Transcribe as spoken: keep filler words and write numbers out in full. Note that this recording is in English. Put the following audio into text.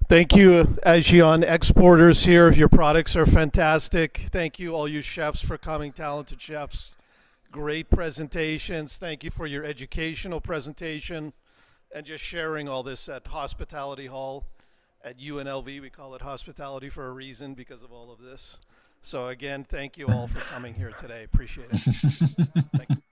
Thank you, Ajian exporters here. Your products are fantastic. Thank you, all you chefs, for coming, talented chefs. Great presentations. Thank you for your educational presentation and just sharing all this at Hospitality Hall at U N L V. We call it hospitality for a reason because of all of this. So again, thank you all for coming here today. Appreciate it. Thank you.